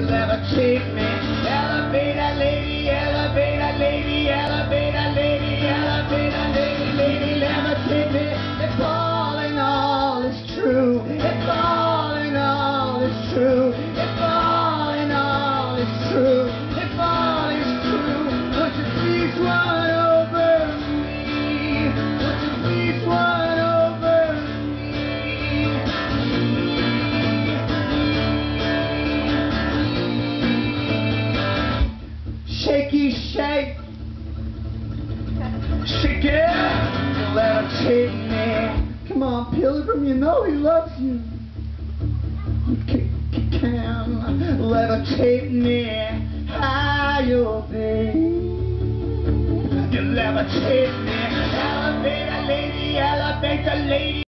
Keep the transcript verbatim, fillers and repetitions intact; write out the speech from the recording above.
levitate me. Elevator lady, elevator lady, elevator lady, elevator lady, lady, levitate me. If all in all is true, if all in all is true, if all in all is true, if all is true, would you please run over me? Would you please run over me? Shaky shake, shake it, levitate me. Come on, Pilgrim, you know he loves you. You can levitate me higher, babe. You levitate me, elevator lady, elevator lady.